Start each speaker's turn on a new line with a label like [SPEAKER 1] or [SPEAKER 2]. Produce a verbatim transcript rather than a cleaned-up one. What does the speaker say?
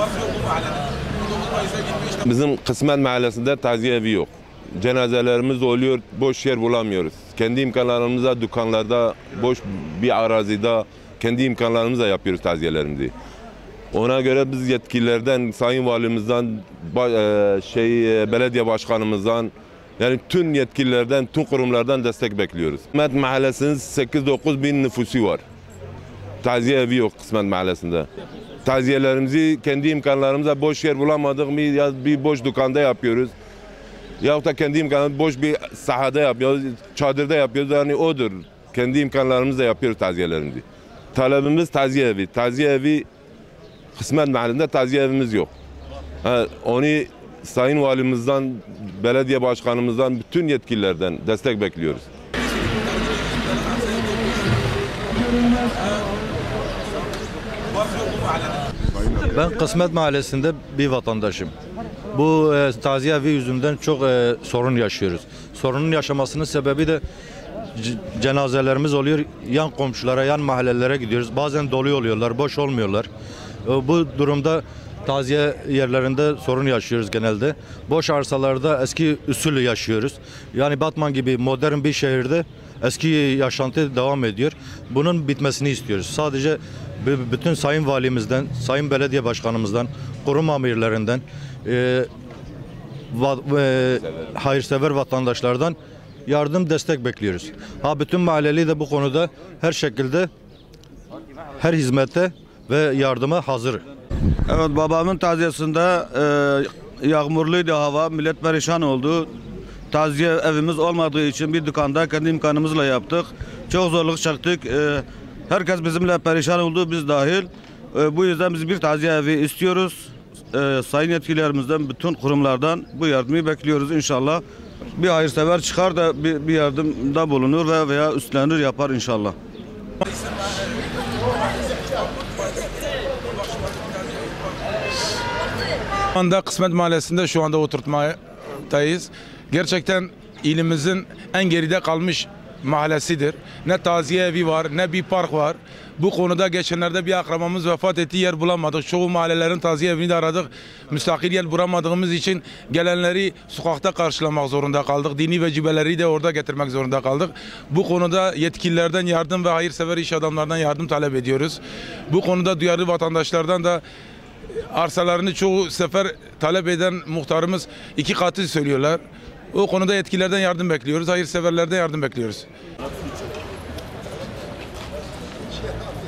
[SPEAKER 1] Bizim Kısmet Mahallesi'nde taziye evi yok. Cenazelerimiz oluyor, boş yer bulamıyoruz. Kendi imkanlarımızla dükkanlarda, boş bir arazide kendi imkanlarımızla yapıyoruz taziyelerimizi. Ona göre biz yetkililerden, Sayın Valimizden, şey belediye başkanımızdan, yani tüm yetkililerden, tüm kurumlardan destek bekliyoruz. Kısmet Mahallesi'nin sekiz dokuz bin nüfusu var. Taziye evi yok Kısmet Mahallesi'nde. Taziyelerimizi kendi imkanlarımızla boş yer bulamadık mı ya bir boş dükkanda yapıyoruz. Yahut da kendi imkanlarımızla boş bir sahada yapıyoruz, çadırda yapıyoruz. Yani odur. Kendi imkanlarımızla yapıyoruz taziyelerimizi. Talebimiz taziye evi. Taziye evi Kısmet Mahallesi'nde taziye evimiz yok. Ha, onu Sayın Valimizden, belediye başkanımızdan, bütün yetkililerden destek bekliyoruz.
[SPEAKER 2] Ben Kısmet Mahallesi'nde bir vatandaşım. Bu e, taziye evi yüzünden çok e, sorun yaşıyoruz. Sorunun yaşamasının sebebi de cenazelerimiz oluyor. Yan komşulara, yan mahallelere gidiyoruz. Bazen dolu oluyorlar, boş olmuyorlar. E, bu durumda taziye yerlerinde sorun yaşıyoruz genelde. Boş arsalarda eski usulü yaşıyoruz. Yani Batman gibi modern bir şehirde eski yaşantı devam ediyor. Bunun bitmesini istiyoruz. Sadece bütün Sayın Valimizden, Sayın Belediye Başkanımızdan, kurum amirlerinden, e, va, e, hayırsever vatandaşlardan yardım, destek bekliyoruz. Ha bütün mahalleli de bu konuda her şekilde, her hizmete ve yardıma hazır.
[SPEAKER 3] Evet, babamın taziyesinde e, yağmurluydu hava, millet perişan oldu. Taziye evimiz olmadığı için bir dükkanda kendi imkanımızla yaptık. Çok zorluk çektik. E, herkes bizimle perişan oldu, biz dahil. E, bu yüzden biz bir taziye evi istiyoruz. E, sayın yetkililerimizden, bütün kurumlardan bu yardımı bekliyoruz inşallah. Bir hayırsever çıkar da bir, bir yardımda bulunur ve veya üstlenir yapar inşallah.
[SPEAKER 4] Şu anda Kısmet Mahallesi'nde şu anda oturtmadayız. Gerçekten ilimizin en geride kalmış mahallesidir. Ne taziye evi var, ne bir park var. Bu konuda geçenlerde bir akrabamız vefat ettiği yer bulamadık. Çoğu mahallelerin taziye evini de aradık. Müstakil yer bulamadığımız için gelenleri sokakta karşılamak zorunda kaldık. Dini vecibeleri de orada getirmek zorunda kaldık. Bu konuda yetkililerden yardım ve hayırsever iş adamlarından yardım talep ediyoruz. Bu konuda duyarlı vatandaşlardan da arsalarını çoğu sefer talep eden muhtarımız iki katı söylüyorlar. O konuda yetkililerden yardım bekliyoruz. Hayırseverlerden yardım bekliyoruz.